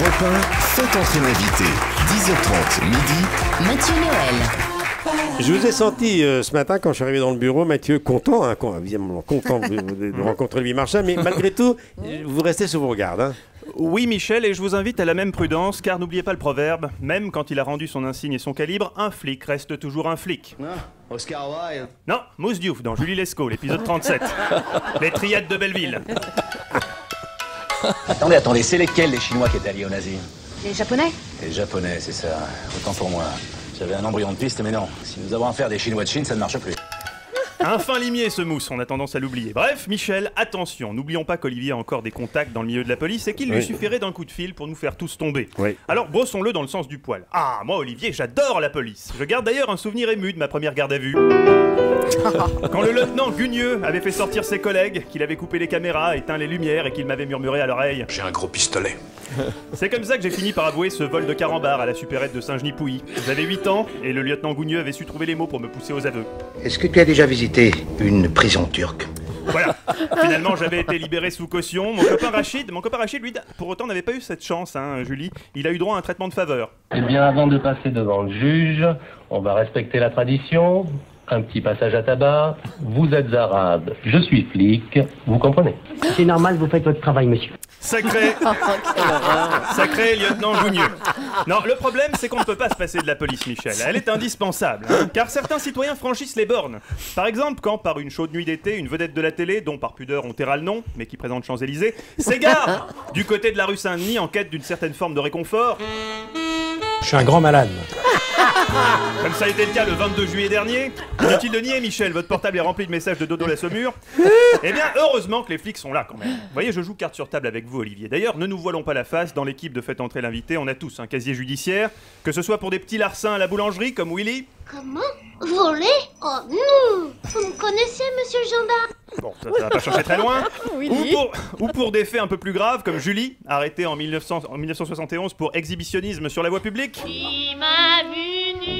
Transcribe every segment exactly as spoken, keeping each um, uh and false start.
Europe un, faites entrer l'invité. dix heures trente, midi. Mathieu Noël. Je vous ai senti euh, ce matin quand je suis arrivé dans le bureau, Mathieu, content, hein, con- évidemment content de, de- de rencontrer Louis Marchal, mais malgré tout, vous restez sur vos gardes. Hein. Oui, Michel, et je vous invite à la même prudence, car n'oubliez pas le proverbe, même quand il a rendu son insigne et son calibre, un flic reste toujours un flic. Ah, Oscar Wilde. Non, Mousse Diouf dans Julie Lescaut, l'épisode trente-sept. Les triades de Belleville. Attendez, attendez, c'est lesquels les Chinois qui étaient alliés aux nazis? Les Japonais? Les Japonais, c'est ça. Autant pour moi. J'avais un embryon de piste, mais non. Si nous avons affaire des Chinois de Chine, ça ne marche plus. Un fin limier ce Mousse, on a tendance à l'oublier. Bref, Michel, attention, n'oublions pas qu'Olivier a encore des contacts dans le milieu de la police et qu'il lui Oui. suffirait d'un coup de fil pour nous faire tous tomber. Oui. Alors brossons-le dans le sens du poil. Ah, moi Olivier, j'adore la police. Je garde d'ailleurs un souvenir ému de ma première garde à vue. Quand le lieutenant Gugneux avait fait sortir ses collègues, qu'il avait coupé les caméras, éteint les lumières et qu'il m'avait murmuré à l'oreille. J'ai un gros pistolet. C'est comme ça que j'ai fini par avouer ce vol de carambar à la supérette de Saint-Genis-Pouilly. J'avais huit ans et le lieutenant Gugneux avait su trouver les mots pour me pousser aux aveux. Est-ce que tu as déjà visité une prison turque? Voilà. Finalement, j'avais été libéré sous caution. Mon copain Rachid, mon copain Rachid, lui, pour autant, n'avait pas eu cette chance, hein, Julie. Il a eu droit à un traitement de faveur. Eh bien, avant de passer devant le juge, on va respecter la tradition. Un petit passage à tabac. Vous êtes arabe, je suis flic. Vous comprenez? C'est normal, vous faites votre travail, monsieur. Sacré, sacré lieutenant Gugneux. Non, le problème, c'est qu'on ne peut pas se passer de la police, Michel. Elle est indispensable, hein, car certains citoyens franchissent les bornes. Par exemple, quand, par une chaude nuit d'été, une vedette de la télé, dont par pudeur on taira le nom, mais qui présente Champs-Élysées, s'égare du côté de la rue Saint-Denis en quête d'une certaine forme de réconfort. Je suis un grand malade. Comme ça a été le cas le vingt-deux juillet dernier. Inutile de nier, Michel, votre portable est rempli de messages de Dodo la Saumure. Eh bien, heureusement que les flics sont là quand même. Vous voyez, je joue carte sur table avec vous, Olivier. D'ailleurs, ne nous voilons pas la face, dans l'équipe de Faites entrer l'invité, on a tous un casier judiciaire, que ce soit pour des petits larcins à la boulangerie comme Willy. Comment? Voler? Oh non! Vous me connaissez, monsieur le gendarme? Bon, ça, ça va pas chercher très loin. ou, pour, ou pour des faits un peu plus graves, comme Julie, arrêtée en, mille neuf cents, en mille neuf cent soixante et onze pour exhibitionnisme sur la voie publique. Qui m'a vu nu?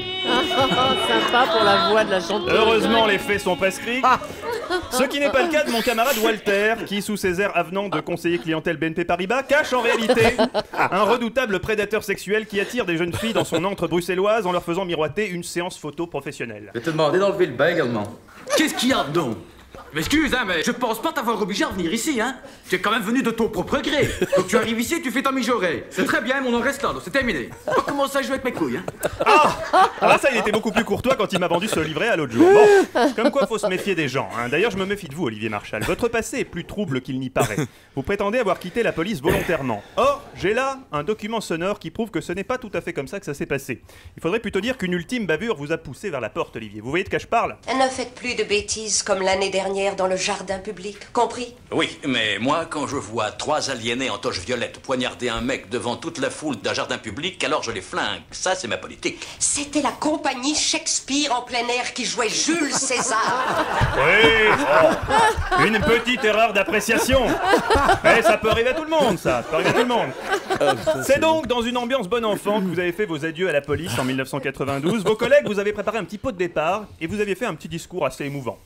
Sympa pour la voix de la chanteuse. Heureusement, les faits sont prescrits. Ce qui n'est pas le cas de mon camarade Walter, qui, sous ses airs avenants de conseiller clientèle B N P Paribas, cache en réalité un redoutable prédateur sexuel qui attire des jeunes filles dans son antre bruxelloise en leur faisant miroiter une séance photo professionnelle. Je vais te demander d'enlever le bain également. Qu'est-ce qu'il y a dedans? Je m'excuse, hein, mais je pense pas t'avoir obligé à venir ici, hein. Tu es quand même venu de ton propre gré. Donc tu arrives ici et tu fais ta mijaurée. C'est très bien, mais on en reste là, donc c'est terminé. On va commencer à jouer avec mes couilles, hein. Ah, ah bah ça, il était beaucoup plus courtois quand il m'a vendu ce livret à l'autre jour. Bon, comme quoi faut se méfier des gens, hein. D'ailleurs, je me méfie de vous, Olivier Marchal. Votre passé est plus trouble qu'il n'y paraît. Vous prétendez avoir quitté la police volontairement. Or, j'ai là un document sonore qui prouve que ce n'est pas tout à fait comme ça que ça s'est passé. Il faudrait plutôt dire qu'une ultime bavure vous a poussé vers la porte, Olivier. Vous voyez de quoi je parle? Ne faites plus de bêtises comme l'année dernière dans le jardin public, compris? Oui, mais moi, quand je vois trois aliénés en toche violette poignarder un mec devant toute la foule d'un jardin public, alors je les flingue. Ça, c'est ma politique. C'était la compagnie Shakespeare en plein air qui jouait Jules César. Oui, oh, une petite erreur d'appréciation. Mais ça peut arriver à tout le monde, ça. Ça peut arriver à tout le monde. C'est donc dans une ambiance bon enfant que vous avez fait vos adieux à la police en mille neuf cent quatre-vingt-douze. Vos collègues vous avaient préparé un petit pot de départ et vous aviez fait un petit discours assez émouvant.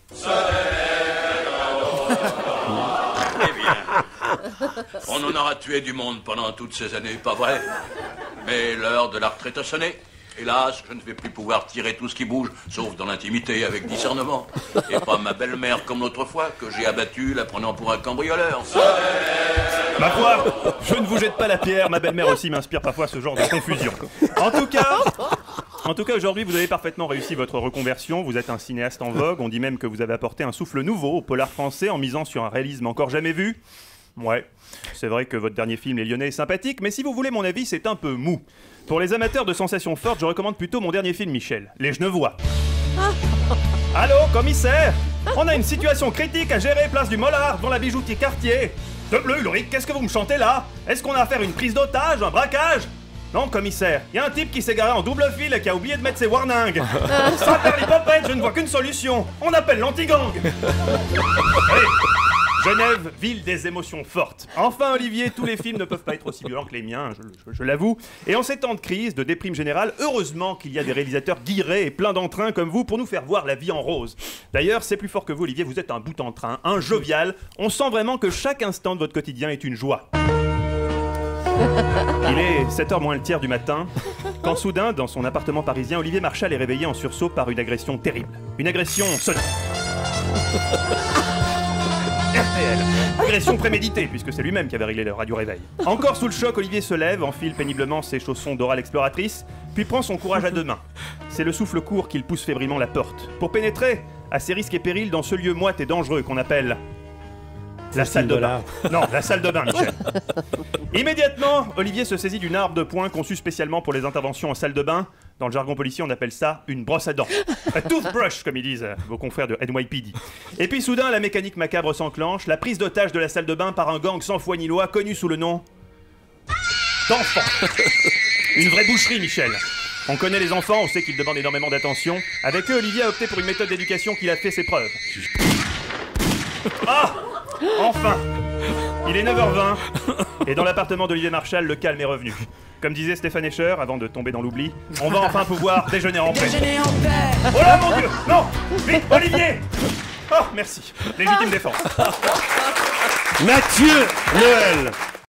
Eh bien, on en aura tué du monde pendant toutes ces années, pas vrai? Mais l'heure de la retraite a sonné. Hélas, je ne vais plus pouvoir tirer tout ce qui bouge, sauf dans l'intimité avec discernement. Et pas ma belle-mère comme l'autre fois, que j'ai abattue la prenant pour un cambrioleur. Ma foi, je ne vous jette pas la pierre, ma belle-mère aussi m'inspire parfois ce genre de confusion. En tout cas... En tout cas, aujourd'hui, vous avez parfaitement réussi votre reconversion. Vous êtes un cinéaste en vogue. On dit même que vous avez apporté un souffle nouveau au polar français en misant sur un réalisme encore jamais vu. Ouais, c'est vrai que votre dernier film, Les Lyonnais, est sympathique, mais si vous voulez mon avis, c'est un peu mou. Pour les amateurs de sensations fortes, je recommande plutôt mon dernier film, Michel, Les Genevois. Allô, commissaire? On a une situation critique à gérer, place du Mollard, devant la bijoutier Cartier. De bleu, Ulrich, qu'est-ce que vous me chantez là? Est-ce qu'on a affaire à une prise d'otage, un braquage? Non, commissaire, il y a un type qui s'est garé en double fil et qui a oublié de mettre ses warnings. Ça perd l'hypopète, je ne vois qu'une solution. On appelle l'anti-gang. Allez, Genève, ville des émotions fortes. Enfin, Olivier, tous les films ne peuvent pas être aussi violents que les miens, je, je, je l'avoue. Et en ces temps de crise, de déprime générale, heureusement qu'il y a des réalisateurs guirés et pleins d'entrain comme vous pour nous faire voir la vie en rose. D'ailleurs, c'est plus fort que vous, Olivier, vous êtes un bout en train, un jovial. On sent vraiment que chaque instant de votre quotidien est une joie. Il est sept heures moins le tiers du matin, quand soudain, dans son appartement parisien, Olivier Marchal est réveillé en sursaut par une agression terrible. Une agression sonore. R T L. Agression préméditée, puisque c'est lui-même qui avait réglé le radio-réveil. Encore sous le choc, Olivier se lève, enfile péniblement ses chaussons d'Oral Exploratrice, puis prend son courage à deux mains. C'est le souffle court qu'il pousse fébrilement la porte, pour pénétrer, à ses risques et périls, dans ce lieu moite et dangereux qu'on appelle... la salle de bain. Non, la salle de bain, Michel. Immédiatement, Olivier se saisit d'une arme de poing conçue spécialement pour les interventions en salle de bain. Dans le jargon policier, on appelle ça une brosse à dents. A toothbrush, comme ils disent vos confrères de N Y P D. Et puis soudain, la mécanique macabre s'enclenche, la prise d'otage de la salle de bain par un gang sans foi ni loi, connu sous le nom... d'enfants. Une vraie boucherie, Michel. On connaît les enfants, on sait qu'ils demandent énormément d'attention. Avec eux, Olivier a opté pour une méthode d'éducation qui a fait ses preuves. Ah! Enfin! Il est neuf heures vingt, et dans l'appartement d'Olivier Marchal, le calme est revenu. Comme disait Stéphane Escher, avant de tomber dans l'oubli, on va enfin pouvoir déjeuner en paix. Déjeuner en paix! Oh là, mon Dieu! Non! Vite, Olivier! Oh, merci. Légitime défense. Mathieu Noël.